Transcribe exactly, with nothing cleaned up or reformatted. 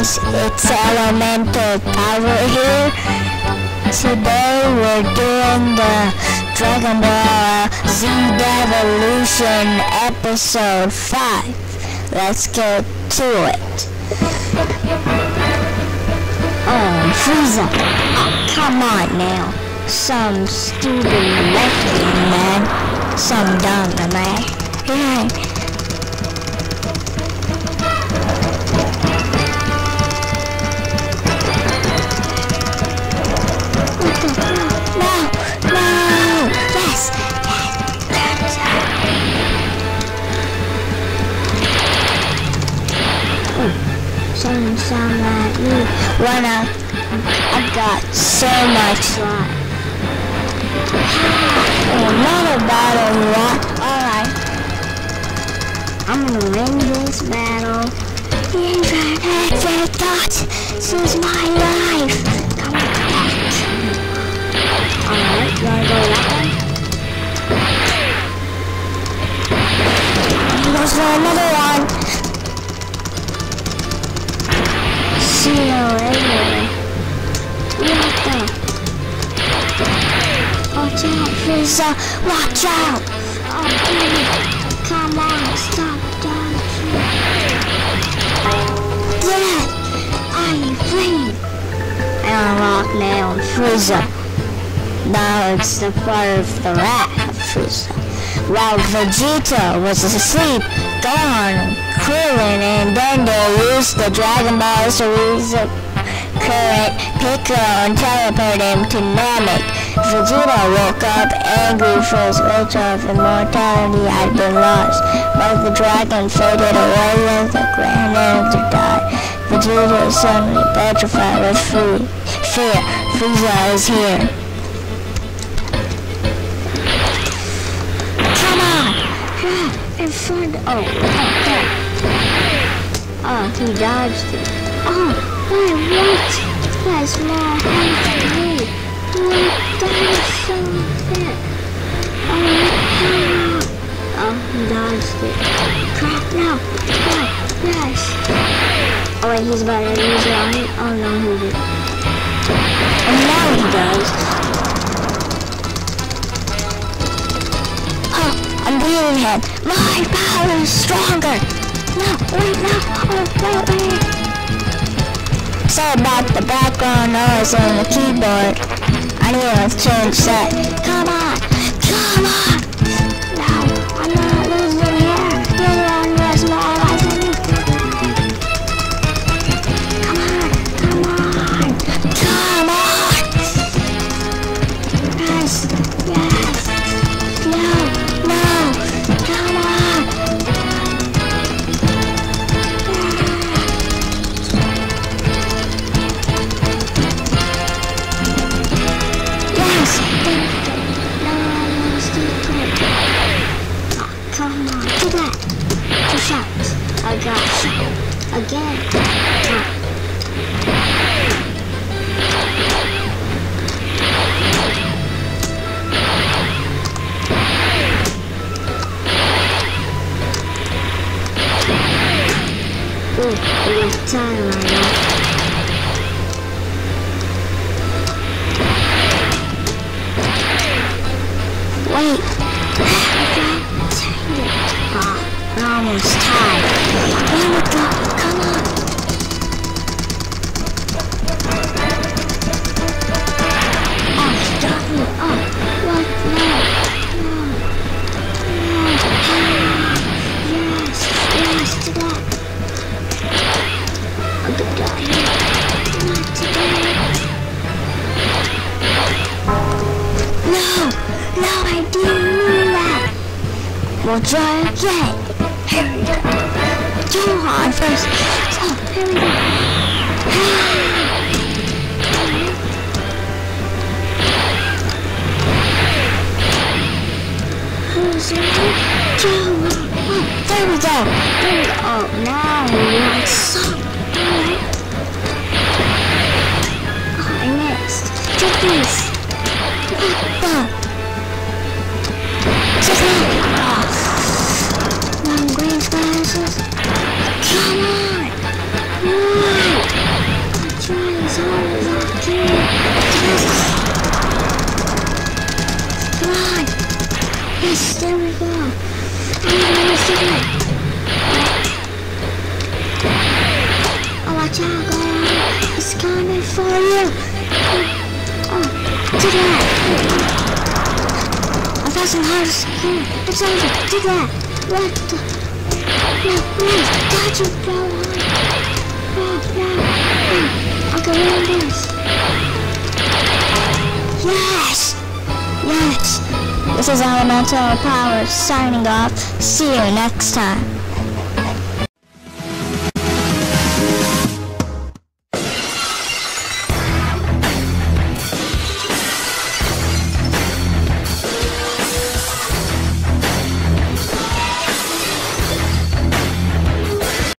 guys, it's Elemental Power here. Today we're doing the Dragon Ball Z Devolution episode five. Let's get to it. Oh, Frieza. Oh, come on now. Some stupid lefty man. Some dumb man. Yeah. Sound sound like me when I I got so much life. Another battle, what? Alright. I'm gonna win this battle. Even if I thought this is my life. Come on. Alright, you wanna go that way? Here goes for another one. See you later. What the? Watch out, Frieza! Watch out! Oh, baby! Come on, stop dodging! Yeah! I'm free! Unlock now, Frieza. Now it's the part of the wrath of Frieza. While Vegeta was asleep, gone, Krillin, and then they used the Dragon Ball to use the current Piccolo and teleport him to Namek. Vegeta woke up angry for his wish of immortality had been lost, but the dragon faded away as the Grand Elder died. Vegeta is suddenly petrified with fear. Frieza is here. In front. Oh, oh, oh. Oh, he dodged it. Oh, wait, what? That's more health than me. What? That is so unfair. Oh, oh, he dodged it. Crap, no. Oh, yes. Oh, wait, he's about to use it on it. Oh, no, he didn't. And now he does. I'm beating him. My power is stronger. No, wait, no. Oh, wait, wait. Sorry about the background noise on the keyboard. I need to change that. Come on. Come on. No, I'm not losing here. You're the one who has more life than me. Come on. Come on. Come on. Yes. Yes. No. I got you. Again. Ooh, we got time right now. Wait. Ah, we're almost tied. There we go. Come on. Oh, stop me. Oh, what? No. No. No. Yes. Yes to that. Oh, good guy. Not today. No. No, I didn't mean that. We'll try again. Here we go. Too hard first. Oh, here we go. Who's in there? Oh, there we go. There we go. Oh, now we want some. Alright. Oh, I missed. Take these. What the? Just oh. Long range glasses. Come on. Whoa. Watch out, Gohan. It's coming for you. Oh, do that. I found some hearts. It's over. Do that. What the? No, no. Got you, Gohan. No, no, no. I'll go around this. Yes. Yes. This is Elemental Power signing off. See you next time.